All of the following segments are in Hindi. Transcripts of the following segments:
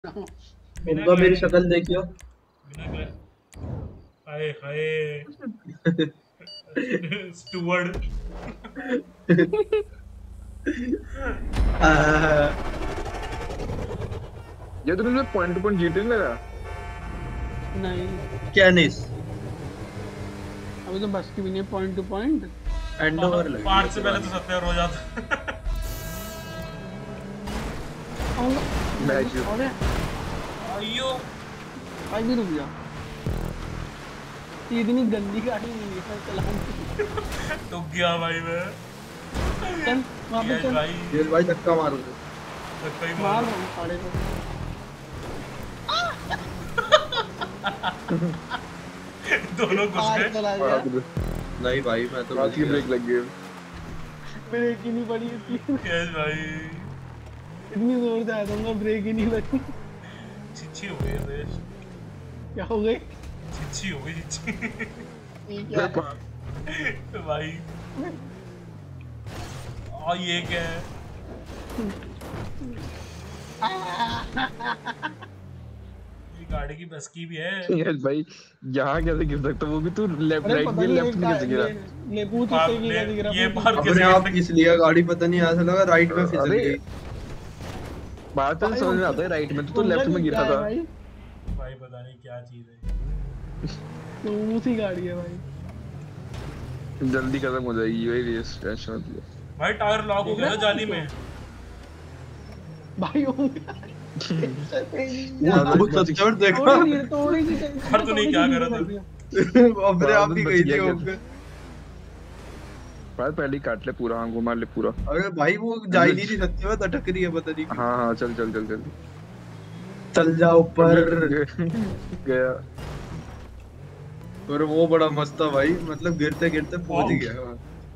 उनका मेरी शक्ल देखियो। हाय हाय स्टूवर्ड। ये तो तुमने पॉइंट टू पॉइंट जीटे नहीं लगा। नहीं क्या नहीं अभी तो बस की भी नहीं point to point and over लगी है 5 से पहले तो 70 हो जाता। अरे अयो भाई भी रुक जा, ये इतनी गंदी गाड़ी नहीं है चलाने। तो गया भाई मैं। चल वहाँ पे चल भाई ये भाई धक्का मारो धक्का ही मार मार। रहा हूँ साढ़े दोनों घुस पार गए। चला गया। नहीं भाई मैं तो बात की ब्रेक लग गई। ब्रेक ही नहीं पड़ी इसकी, यस भाई इतनी जोर से आया था ब्रेक ही नहीं लगी। चिच्ची हो गई रेस। क्या हो गई? चिच्ची हो गई चिच्ची। ये क्या भाई और ये क्या है? ये गाड़ी की बस की भी है। यस भाई यहाँ कैसे गिर सकता वो भी तू लेफ्ट अरे राइट पता में नहीं लेफ्ट में कैसे गिरा। ले पूछ उससे भी कैसे गिरा। ये बार अपने आप इसलिए गाड़ी पता नहीं ऐसा लगा राइट में फिसल अरे, गई। बात तो समझ में आता है राइट में तो लेफ्ट में गिरा था। भाई पता नहीं क्या चीज है। तो उसी गाड़ी है भाई। जल्दी खत्म हो जाएगी वही रेस टेंशन मत ले। भाई टायर लॉक हो गया ना जाली में। भाई वो सच्चा और देखा तोड़ी नहीं हर तो नहीं क्या कर रहा था। अपने आप ही गई थी होकर। भाई पहले ही काट ले पूरा, हाँ घुमा ले पूरा। अरे भाई वो जा ही नहीं सकती है, अटक रही है पता नहीं। हाँ हाँ चल चल चल चल चल जा ऊपर गया। और वो बड़ा मस्त था भाई, मतलब गिरते गिरते पहुंच गया।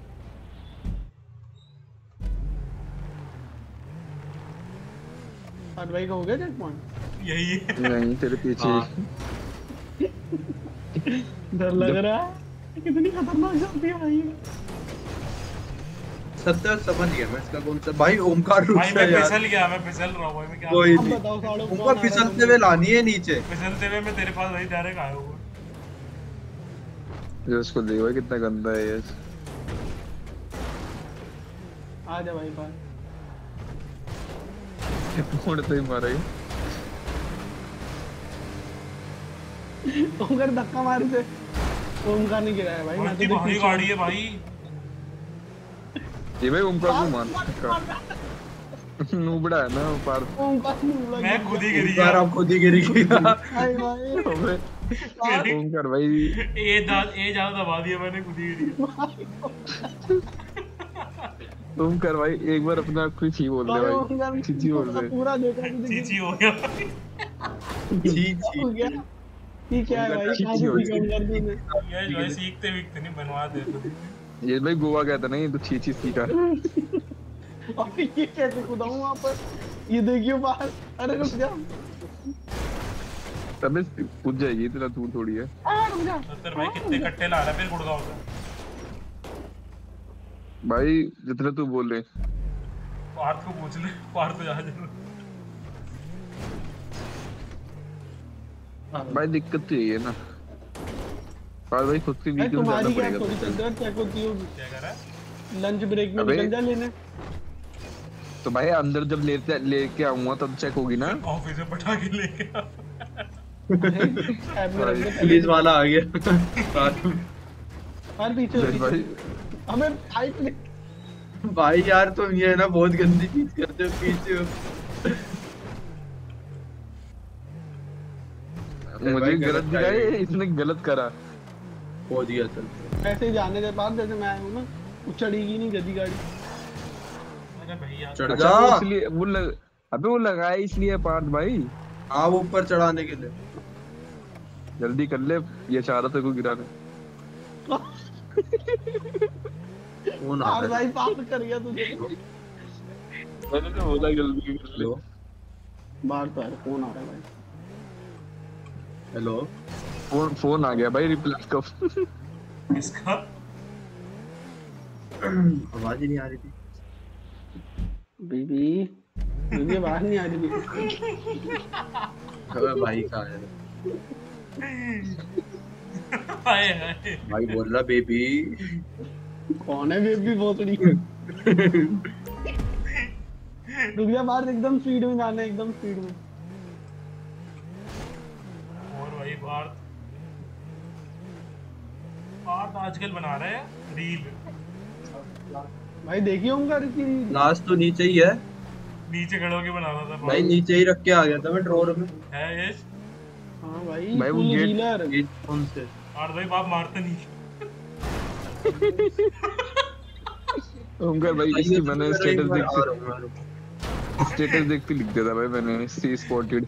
और भाई का हो गया चेक पॉइंट। यही नहीं तेरे पीछे डर लग रहा है, कितनी खतरनाक चलती है भाई। सत्तर समझ गया मैं इसका कौन सा भाई। ओमकार रुक भाई जा मैं यार। फिसल गया, मैं फिसल रहा हूँ भाई। मैं क्या कोई अब नहीं, बताओ साड़ों को ऊपर फिसलते हुए लानी है नीचे। फिसलते हुए मैं तेरे पास वही डायरेक्ट आया हूँ। जो उसको देखो कितना गंदा है ये। आ जा भाई बाहर। मोड़ तो ही मारा ही। ओमकार धक्का मार से ओमकार नहीं गिरा है भाई। मैं इतनी भारी गाड़ी है भाई। ये भाई ओमकार को मान नूबड़ा है ना पार। ओमकार मैं खुद ही गिर यार गया। आप खुद ही गिरी गया। भाई भाई ओमकार भाई ए ज्यादा दबा दिया मैंने, खुद ही गिर गया। ओमकार भाई एक बार अपना कुछ ही बोल दे भाई। चीची बोल दे। पूरा देखा चीची हो गया। हो गया। ये क्या है भाई? कहाँ से सीखा ओमकार तूने? ये जो है सीखते वीखते नहीं, बनवा दे खुद ही। ये भाई गोवा गया था ना, ये तो चीची सीखा। और ये कैसे कूदा हूँ वहाँ पर? ये देखियो बाहर। अरे रुक जा। तब कूद जाएगी, इतना दूर थोड़ी है। रुक जा। सत्तर भाई कितने कट्टे ला रहा है फिर गुड़गांव से। भाई जितना तू बोल रहे। पार्थ को पूछ ले, पार्थ को जा जरूर। भाई दिक्कत तो यही है ना, और भाई खुद से भाई वीडियो तुम्हारी ज्यादा क्या पड़ेगा। थोड़ी चल रहा है? चेक होती होगी। क्या कर रहा है? लंच ब्रेक में अबे। निकल जा लेने। तो भाई अंदर जब लेके आऊंगा तब चेक होगी ना। ऑफिस में पटाखे लेके आ। पुलिस वाला आ गया। हर पीछे भाई हमें फाइट में। भाई यार तुम ये ना बहुत गंदी चीज करते हो, पीछे हो। मुझे गलत दिखाया, इसने गलत करा। पहुंच गया चल। ऐसे ही जाने के बाद जैसे मैं आया हूँ ना, वो चढ़ेगी नहीं गदी गाड़ी। अरे भैया चढ़ अच्छा जा। वो इसलिए अबे वो लगाया इसलिए पार्थ भाई। हाँ वो ऊपर चढ़ाने के लिए। जल्दी कर ले, ये चाह रहा था को गिराने। कौन आ और रहा भाई पास कर गया तुझे। मैंने तो बोला जल्दी कर ले। बाहर तो है, फोन आ रहा है भाई। हेलो फोन आ गया भाई, रिप्लेस कर। किसका? आवाज ही नहीं आ रही थी। बीबी दुनिया बाहर नहीं आ रही। अबे भाई कहाँ है? हाय हाय। भाई बोल रहा बेबी। कौन है बेबी भोसड़ी? रुक जा बाहर, एकदम स्पीड में जाना है, एकदम स्पीड में। और भाई पार्थ आजकल बना रहे हैं रील। भाई देखिए उनका लास्ट तो नीचे ही है नीचे खड़े होके बना रहा था भाई, नीचे ही रख के आ गया था मैं ड्रॉर में। है यश। हाँ भाई भाई वो फुल गेट- हीलर। गेट कौन से? पार्थ भाई बाप मारते नहीं। ओमकार भाई इसकी मैंने स्टेटस आ देखते रहा लिख दिया था भाई मैंने, सी स्पॉटेड।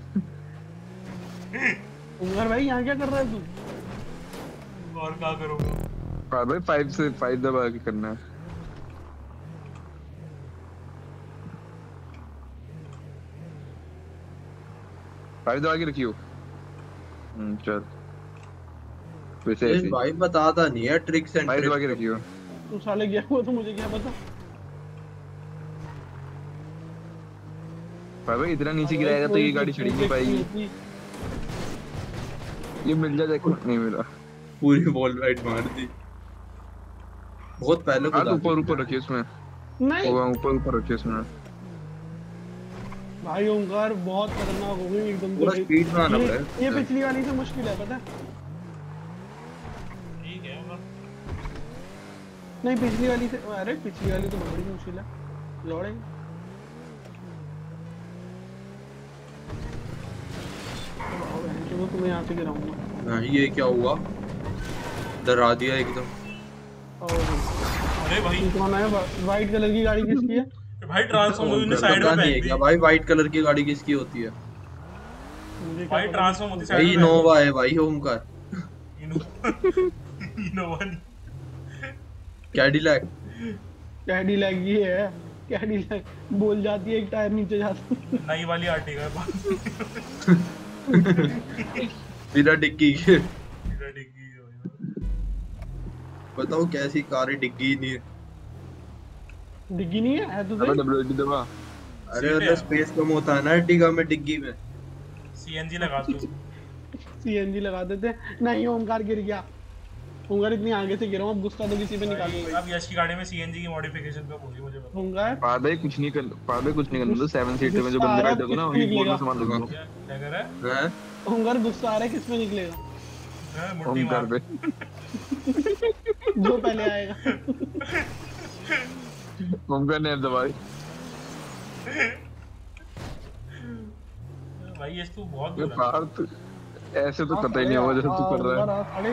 उमर भाई यहाँ क्या कर रहा है तू? और क्या करूँगा? हाँ भाई 5 से 5 दबा के करना है। फाइव दबा के रखियो। चल वैसे हूँ। ऐसे भाई बताता नहीं है ट्रिक्स एंड 5 दबा के रखियो। तू साले गया हुआ तो मुझे क्या पता। भाई इतना नीचे गिराएगा तो ये गाड़ी चढ़ नहीं पाएगी। ये मिल जाए नहीं मिला। पूरी वॉल राइड मार दी। बहुत पहले हाथ को ऊपर ऊपर रखिए उसमें, नहीं वो ऊपर रखिए उसमें। भाई ओमकार बहुत खतरनाक हो गई एकदम पूरा से। स्पीड में आना ये पड़ेगा। पिछली वाली से मुश्किल है पता है? ठीक है मतलब नहीं पिछली वाली से, अरे पिछली वाली तो बड़ी मुश्किल है लौड़े। चलो तुम्हें यहाँ से गिराऊंगा। हाँ, ये क्या हुआ? डरा दिया एकदम। और अरे भाई कौन है? व्हाइट कलर की गाड़ी किसकी है? भाई ट्रांसफॉर्मर ने साइड पता में नहीं है फेंक क्या दी। भाई, व्हाइट कलर की गाड़ी किसकी होती है? मुझे क्या भाई पता। ट्रांसफॉर्म होती साइड भाई में। इनोवा है भाई, ओमकार। इनोवा नहीं। कैडिलैक। कैडिलैक ये है, कैडिलैक बोल जाती है एक टायर नीचे जाता है। नई वाली आर्टिका है। बिना डिग्गी के। पूरा डिग्गी है भाई। बताओ कैसी कार है, डिग्गी नहीं है। डिग्गी नहीं है तो अबे सही। डब्ल्यूडी दबा। अरे सीट मतलब है। स्पेस कम होता है ना डिग्गा में, डिग्गी में। सीएनजी लगा दो। सीएनजी लगा देते। नहीं ओमकार गिर गया। ओमकार इतनी आगे से गिरा हूं, अब गुस्सा तो किसी पे निकालूंगा। अब यश की गाड़ी में सीएनजी की मॉडिफिकेशन कब होगी मुझे बता। ओमकार पादे कुछ नहीं करना तो 7 सीटर में जो बंदे बैठे होंगे ना उन्हीं बोर्ड में सामान रखो। क्या क्या कर रहा है? हैं? ओमकार गुस्सा आ रहा है, किस पे निकलेगा? मुट्ठी ओमकार मार। पे जो पहले आएगा। ओमकार ने दबाई। भाई यश तू बहुत ये बुरा है। पार्थ ऐसे तो पता ही नहीं होगा जैसे तू कर रहा है। अरे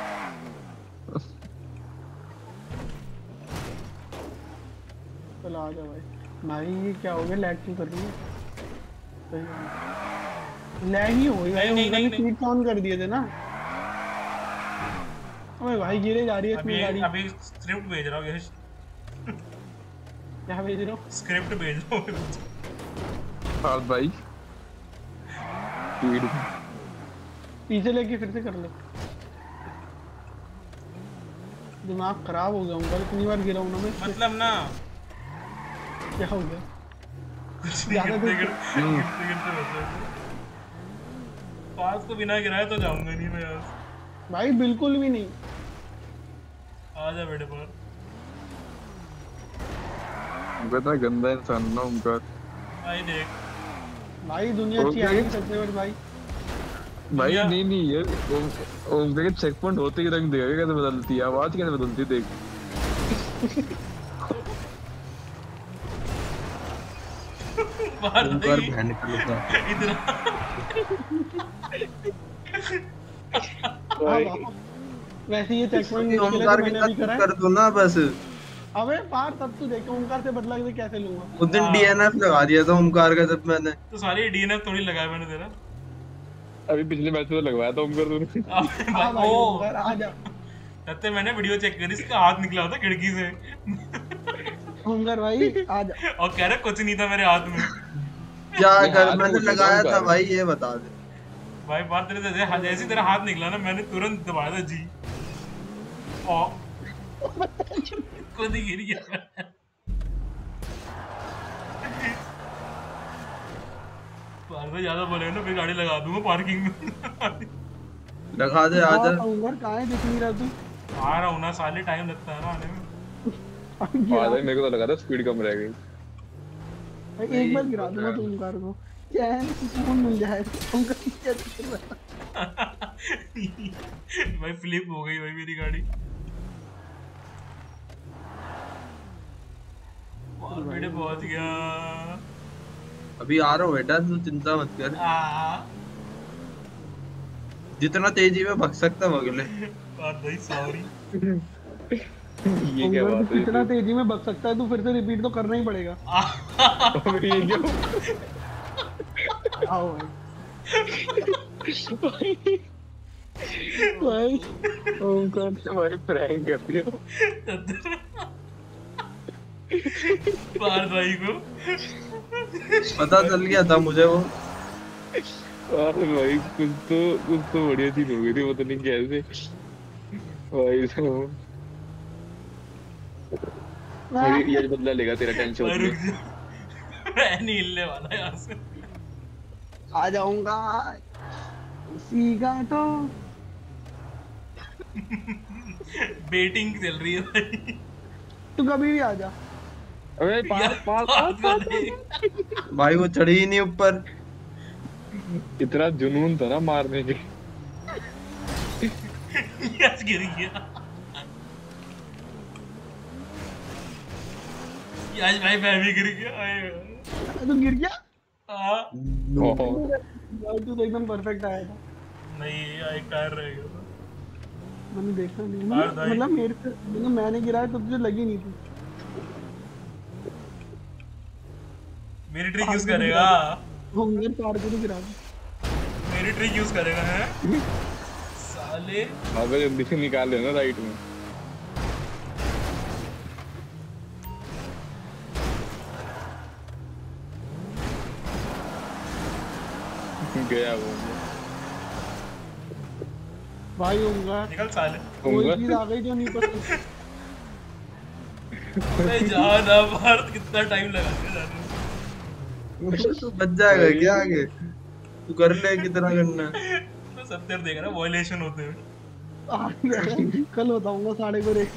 चलो आ जाओ भाई। भाई ये क्या हो गया? लैग क्यों कर रही है? लैग ही हो गई भाई। नहीं, ओमकार ने नहीं। सीट ऑन कर दिए थे ना। अबे भाई गिरे जा रही है अभी इसमें गाड़ी। अभी स्क्रिप्ट भेज रहा हूँ यश। क्या भेज रहा हूँ? स्क्रिप्ट भेज रहा हूँ। पार्थ भाई स्पीड पीछे लेके फिर से कर लो। दिमाग खराब हो गया ओमकार, इतनी बार गिरा हूं ना मैं। मतलब ना क्या हो गया? कुछ नहीं ज्यादा गिरते कुछ- गिरते वैसे। पास को बिना गिराए तो जाऊंगा नहीं मैं यार। भाई बिल्कुल भी नहीं। आ जा बेटे पर। कितना गंदा इंसान ना ओमकार। भाई देख भाई दुनिया अच्छी ओके। आई नहीं सकते बट भाई। भाई भैया। नहीं ये ओमकार के चेक पॉइंट होते ही रंग देगा कैसे बदलती है, आवाज कैसे बदलती है देख। बाहर ओमकार नहीं बहन का लुका। इतना। वैसे ये चेक पॉइंट मुश्किल है ओमकार तो के मैंने भी करा साथ है। कर दो ना बस। अबे पार तब तू देखो ओमकार से बदला के कैसे लूंगा। उस दिन हाँ। डीएनएफ लगा दिया था ओमकार का जब मैंने। तो सारी डीएनएफ थोड़ी लगाया मैंने तेरा। अभी पिछले मैच में तो लगवाया था ओमकार तूने। अबे हाँ भाई भाई ओ ओमकार आ जा। तब तक मैंने वीडियो चेक करी, इसका हाथ निकला होता खिड़की से। ओमकार भाई आ जा। और कह रहा कुछ नहीं था मेरे हाथ में। क्या ये कर, हाथ मैंने में लगाया ओमकार था है। भाई, ये बता दे। भाई बात तेरे से जैसे ही तेरा हाथ निकला ना मैंने तुरंत दबाया था जी। और खुद ही गिर गया। पार भाई ज्यादा बोले ना फिर गाड़ी लगा दूंगा पार्किंग में। लगा दे आजा। ओमकार कहाँ है, दिख नहीं रहा तू। आ रहा हूँ ना, साले टाइम लगता है ना आने में। हाँ भाई मेरे को तो लगा था स्पीड कम रह गई। भाई एक बार गिरा दूंगा तो ओमकार को, क्या है सुकून मिल जाएगा। ओमकार क्या कर रहा है? भाई फ्लिप हो गई भाई मेरी गाड़ी। और मेरे पहुंच गया। अभी आ रहा हूँ बेटा, तू चिंता मत कर। जितना तेजी में भग सकता भग ले। भाई सॉरी। ये क्या बात है? कितना तेजी में भग सकता है तू, फिर से रिपीट तो करना ही पड़ेगा। ये क्या? आओ भाई। ओमकार भाई प्रैंक कर दिया। पार भाई को पता चल गया था मुझे वो। अरे भाई कुछ तो बढ़िया चीज हो गई थी, पता नहीं कैसे भाई साहब। ये बदला लेगा तेरा, टेंशन मत ले। मैं नहीं हिलने वाला यहाँ से। आ जाऊंगा सीगा तो। बेटिंग चल रही है भाई। तू कभी भी आ जा। अबे पार भाई वो चढ़ी ही नहीं ऊपर। इतना जुनून था ना मारने के। यस गिर गया। यस भाई मैं भी गिर गया। तू गिर गया? हाँ। भाई तू तो एकदम परफेक्ट आया था। नहीं एक टायर रह गया था। मैंने देखा नहीं, मतलब मेरे से मतलब मैंने गिराया तो तुझे लगी नहीं थी। मेरी ट्रिक यूज करेगा। होंगे पार को तो गिरा दे। मेरी ट्रिक यूज करेगा है साले। अबे जल्दी से निकाल लेना राइट में। गया वो भाई होगा। निकल साले। कोई चीज आ गई जो नहीं पता। अबे जान अब भारत कितना टाइम लगा के जाने में। तो बच जाएगा क्या आगे? तू कर ले कितना करना है। तो सब तेरे देख रहा वायलेशन होते हुए। कल बताऊंगा 5:30।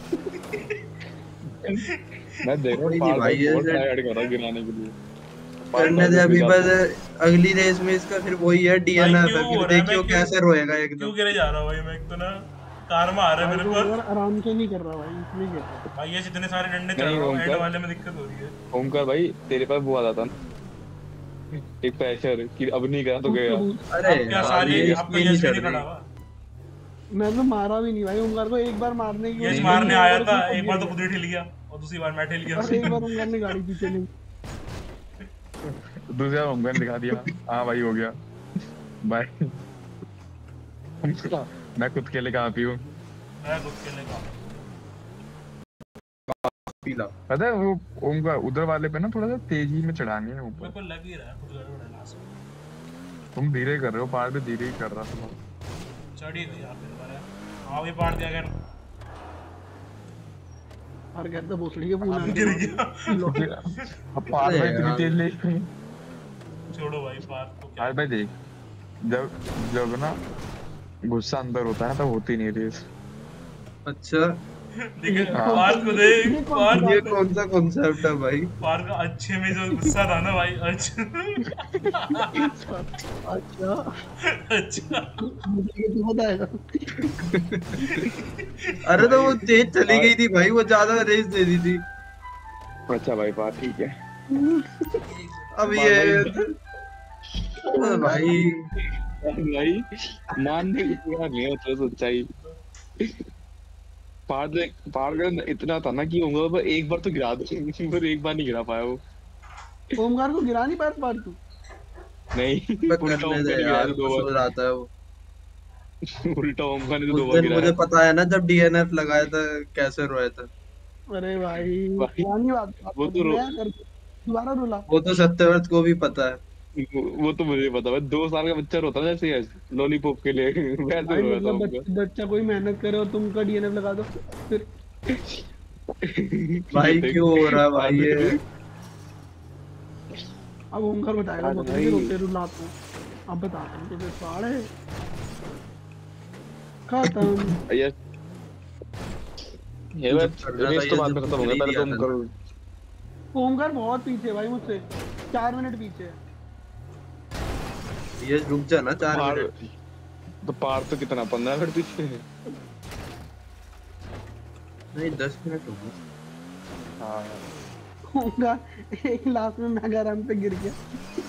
मैं देख रहा हूँ पार भाई बहुत टायर्ड कर रहा है गिराने के लिए। करने दे अभी बस अगली रेस में इसका फिर वही है डीएनएफ है, फिर देखियो कैसे रोएगा एकदम। क्यों गिरे जा रहा हूँ भाई मैं? एक तो ना कार में आ रहा है मेरे पर। आराम से नहीं कर रहा भाई, इसलिए गिर रहा है। भाई ये जितने सारे डंडे चल रहे हैं एंड वाले में दिक्कत हो रही है। ओमकार भाई तेरे पास वो आ जाता ना एक प्रेशर कि अब नहीं करा तो गया। अरे क्या सारे आपको यश नहीं खड़ा हुआ। मैं तो मारा भी नहीं भाई ओमकार को, एक बार मारने की यश मारने आया था, एक बार तो खुद ही ठिल गया और दूसरी बार मैं ठिल गया। एक बार ओमकार ने गाड़ी पीछे ली। दूसरा ओमकार दिखा दिया। हाँ भाई हो गया बाय। मैं खुद के लिए कहाँ पीऊँ? मैं खुद के लिए कहा पीला। पता है वो ओमकार उधर वाले पे ना थोड़ा सा तेजी में चढ़ानी है ऊपर। मेरे को लग ही रहा है कुछ गड़बड़ है लास्ट में। तुम धीरे कर रहे हो, पार भी धीरे ही कर रहा था। चढ़ी गई आप इस बार। हाँ भी पार दिया गया। हर घर तो भोसड़ी के पूरा गिर गया। अब पार में इतनी तेज ले। छोड़ो भाई पार तो क्या। यार भाई देख जब ना गुस्सा अंदर होता है तब होती नहीं रेस। अच्छा देख पार को देख। पार ये कौन सा कॉन्सेप्ट है भाई? पार का अच्छे में जो गुस्सा था ना भाई। अच्छा अच्छा अच्छा मुझे तो बताएगा। अरे तो वो तेज चली गई थी भाई, वो ज्यादा रेस दे दी थी। अच्छा भाई बात ठीक है। अब ये भाई भाई मानने की पूरा नहीं होता सच्चाई। पार का इतना था ना कि होगा पर एक बार तो गिरा दो, पर एक बार नहीं गिरा पाया वो। ओमकार को गिरा नहीं पाया पार तू? नहीं उल्टा ओमकार ने गिरा यार दो कुछ हो बार। जाता है वो। उल्टा ओमकार ने तो उस 2 बार दिन गिराया। मुझे पता है ना जब डीएनएफ लगाया था कैसे रोया था। अरे भाई पुरानी बात वो तो दोबारा रुला। वो तो सत्यव्रत को भी पता है। वो तो मुझे पता है 2 साल का बच्चा रोता है जैसे लॉलीपॉप के लिए वैसे भाई रोया था मतलब बच्चा कोई मेहनत करे और तुम का डीएनएफ लगा दो फिर। भाई क्यों हो रहा है भाई ये? अब ओमकार बताएगा हाँ बहुत भाई। रोते रुलाते हैं। अब बताता हूँ तुझे साढ़े खत्म। यार ये तू बात जब कर रहा था रेस तो ये बाद जब में तू खत्म हो कर गया, ही पहले दिया तुम था ना। करो। ओमकार बहुत पीछे है भाई मुझसे, 4 मिनट पीछे है। ये रुक जा ना 4 पार मिनट। तो पार तो कितना 15 मिनट पीछे है। नहीं 10 मिनट हो गए। हाँ ओमकार एक लास्ट में मैगाराम पे गिर गया।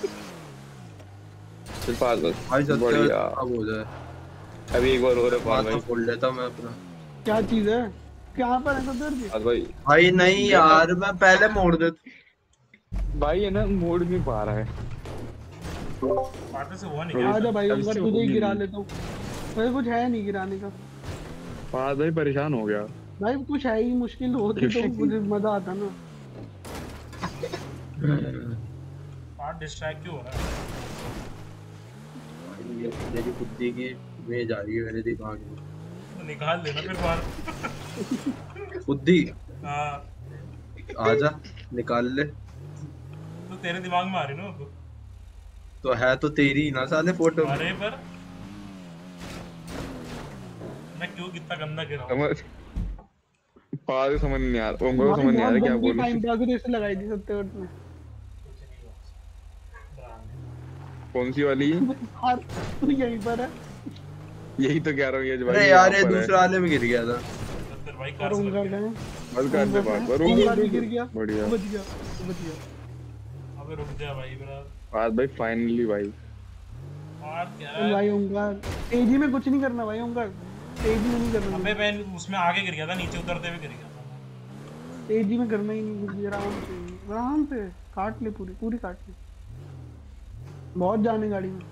फिर पार बस भाई सत्तर बढ़िया। अब हो जाए। अभी एक बार और है पार माथा भाई। फोड़ लेता मैं अपना। क्या चीज है, कहाँ पर है सत्तर जी? पार भाई भाई नहीं यार मैं पहले मोड़ देता। भाई है ना मोड़ नहीं पा रहा है। पार्टी से हुआ नहीं क्या आजा भाई अब ओमकार, इससे तुझे ही होगी गिरा नहीं। लेता हूँ। वैसे कुछ है नहीं गिराने का पार भाई परेशान हो गया। भाई, कुछ है ही, मुश्किल होती तो मुझे मजा आता ना। पार्ट डिस्ट्रैक्ट क्यों हो रहा है? ये तेरी बुद्धि की वे जा रही है मेरे दिमाग में। तो निकाल लेना फिर बाहर। बुद्धि हाँ आजा निकाल ले। तो तेरे दिमाग में आ रही ना वो तो है तो तेरी ही ना साले फोटो में। अरे पर मैं क्यों कितना गंदा गिरा हूँ? समझ पार समझ नहीं आ रहा, उनको समझ नहीं आ रहा क्या बोलूं। टाइम पास रेस लगाई थी सत्तर में। कौन सी वाली है? यार तू यहीं पर है। यही तो कह रहा हूँ ये जो भाई अरे यहाँ यार ये पर है। दूसरा वाले में गिर गया था। सत्तर भाई और कार से लग ओमकार गया। गए, बस कर दे पार पर ओमकार भी गिर गया। बढ़िया। बच गया, बच गया। अबे रुक जा भाई मेरा पार भाई फाइनली भाई। पार्ट क्या चल है? भाई ओमकार, तेजी में कुछ नहीं करना भाई ओमकार, तेजी में नहीं करना। अबे मैं उसमें आगे गिर गया था, नीचे उतरते हुए गिर गया था। तेजी में करना ही नहीं कुछ, आराम से काट ले, पूरी पूरी काट ले। बहुत जाने गाड़ी में।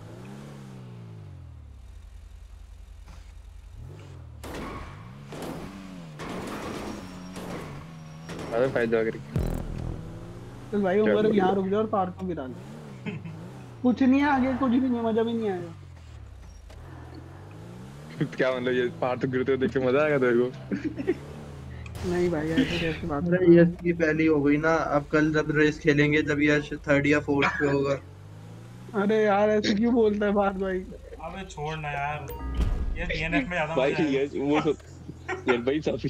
अरे फायदा कर चल भाई ओमकार अब यहाँ रुक जा और पार को गिरा ले। कुछ नहीं है आगे, कुछ भी नहीं है, मजा भी नहीं आएगा। क्या मतलब ये पार तो गिरते हुए देख के मजा आएगा तेरे को? नहीं भाई ऐसे कैसे बात कर अरे रहा यश है? की पहली हो गई ना। अब कल जब रेस खेलेंगे जब यश 3rd या 4th पे होगा। अरे यार ऐसे क्यों बोलता है बात भाई? अबे छोड़ ना यार, ये डीएनएफ में ज्यादा भाई मजा ये आएगा। वो सब ये भाई सब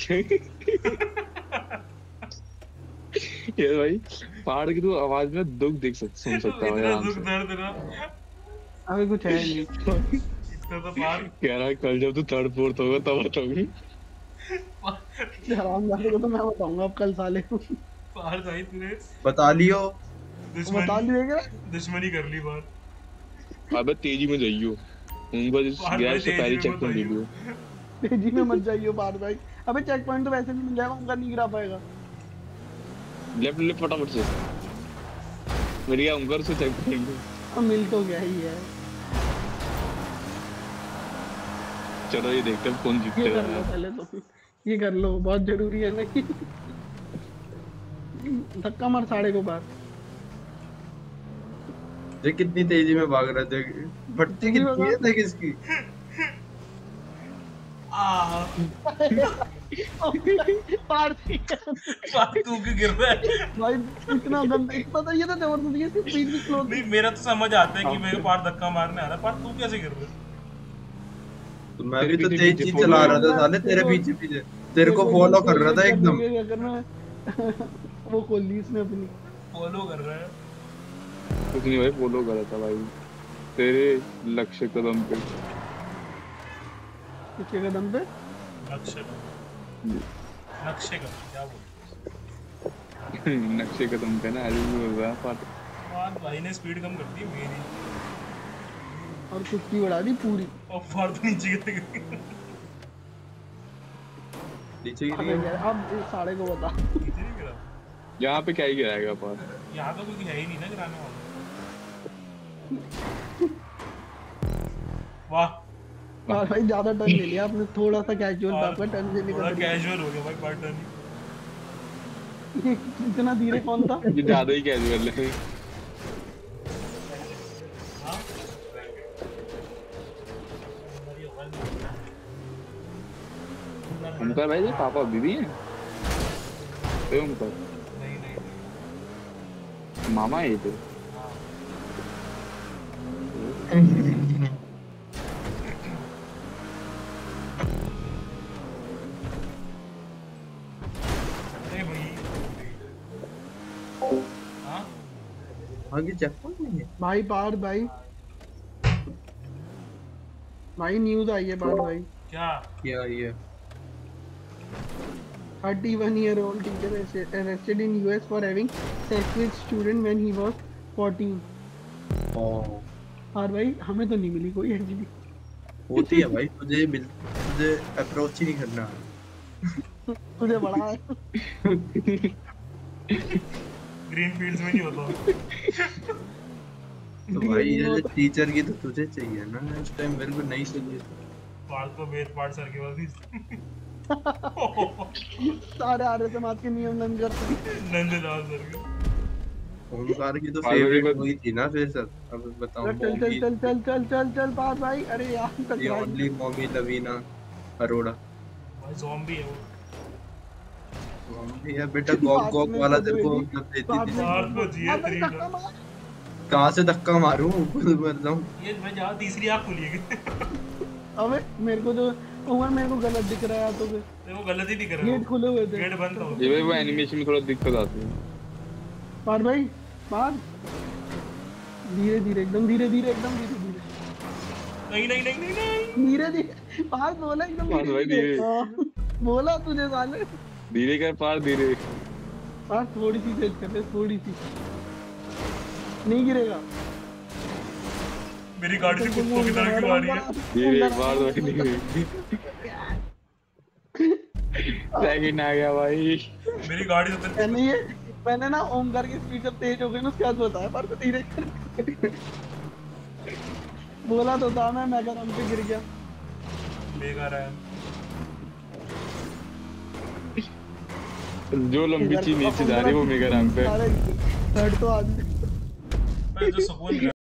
ये भाई पहाड़ की तो आवाज में दुख देख सुन सकता है इतना आराम दुख से। दर्द ना, अभी कुछ है नहीं। इतना तो पार कह रहा है कल जब तू 3rd 4th होगा तब बताऊंगी। हरामजादे को तो मैं बताऊंगा अब कल साले को। पार भाई तूने बता लियो। बता दुश्मनी दिएगा। दुश्मनी कर ली बार। अबे तेजी में जाइयो उनको पार भाई गैस से पहले तेजी चेक में कर मत लियो। तेजी में मत जाइयो पार भाई। अबे चेक पॉइंट तो वैसे भी मिल जाएगा, उनका नहीं गिरा पाएगा। लेफ्ट लेफ्ट फटाफट से मेरी क्या उनकर से चेक कर लो। अब मिल तो गया ही है। चलो ये देखते हैं कौन ये जीतेगा। कर लो पहले तो, ये कर लो, बहुत जरूरी है ना कि धक्का मार साढ़े को पार। देख कितनी तेजी में भाग रहे थे। फटती कितनी है देख इसकी। आ पार पार तू क्यों गिर रहा है? भाई इतना गंदा, पता ये तो जबरदस्त, ये स्पीड भी स्लो नहीं मेरा तो समझ आता है कि मेरे को पार धक्का मारने आ रहा है, पर तू कैसे गिर रहा है? तो मैं भी तो पीछे तेज पीछे चीज follow चला रहा था करना, साले तेरे तेरे को- पीछे पीछे। तेरे को फॉलो कर रहा था एकदम। अगर मैं वो खोल ली इसने अपनी। फॉलो कर रहा है। कुछ नहीं भाई फॉलो करा था भाई तेरे लक्ष्य कदम पे। किसके कदम पे? नक्शे का नक्शे का क्या बोल नक्शे कदम पे ना अभी भी हो रहा पार। पार भाई ने स्पीड कम कर दी मेरी, और खुद की बढ़ा दी पूरी। और पार तो नीचे गिर गई। नीचे गिर अबे गया। यार, अब इस साढ़े को बता। नीचे नहीं गिरा। यहाँ पे क्या ही गिराएगा पार। यहाँ तो कोई है ही नहीं ना गिराने वाला। वाह और भाई ज्यादा टर्न ले लिया आपने, थोड़ा सा कैजुअल था आपका टर्न लेने थोड़ा का। कैजुअल हो गया भाई पार्ट टर्न। ये इतना धीरे कौन था? ये ज्यादा ही कैजुअल है। हाँ उनका भाई ये पापा बीबी है उनका नहीं नहीं मामा है ये तो। हाँ अरे भाई हाँ आगे चेकपॉइंट नहीं है भाई पार्थ भाई भाई न्यूज आई है पार्थ भाई क्या क्या ये 31-year-old teacher arrested in US for having sex with student when he was 14। और भाई हमें तो नहीं मिली कोई एक्चुअली। होती है भाई, तुझे अप्रोच ही नहीं करना। तुझे बड़ा है। ग्रीन फील्ड्स में नहीं होता। तो भाई ये टीचर की तो तुझे चाहिए ना, इस टाइम मेरे को नहीं चाहिए। पार्ट को वेद पार्ट सर के पास सारे आर्य समाज के नियम नंगर नंदलाल सर के। ओमकार की तो फेवरेट हुई थी ना फिर सर। अब बताओ चल चल चल चल चल चल चल चल पार्थ भाई। अरे यार ये टकरा ओनली मॉमी लवीना अरोड़ा। भाई ज़ॉम्बी है वो। मॉमी है बेटा, गॉग गॉग वाला तेरे को मतलब देती थी। पार्थ को जिए भाई धक्का मार। कहाँ से धक्का मारूं मतलब। ये मैं जहाँ तीसरी आँख खुली है। अबे मेरे को तो उमर मेरे को गलत दिख रहा है तो फिर तेरे को गलत ही दिख रहा है। गेट खुले हुए थे। गेट बंद था। ये भाई वो एनिमेशन में थोड़ा दिक्कत आती है। पार्थ भाई पार्थ धीरे धीरे एकदम धीरे धीरे एकदम धीरे धीरे नहीं नहीं नहीं नहीं नहीं। धीरे धीरे पार्थ बोला एकदम पार्थ भाई धीरे। हाँ, बोला तुझे साले। धीरे कर पार धीरे। पार्थ थोड़ी सी तेज कर दे थोड़ी सी। नहीं गिरेगा। मेरी गाड़ी से कुत्तों की तरह क्यों आ रही है? धीरे पार भाई धीरे। सेकंड आ गया भाई। मेरी गाड़ी से मैंने ना ओमकार की स्पीड जब तेज हो गई ना उसके बाद बताया पर को धीरे कर। बोला तो था मैं मेगा रन पे गिर गया। Mega ram. जो लंबी चीज नीचे जा रही है वो मेगा रैम पे। थर्ड तो आदमी जो सुकून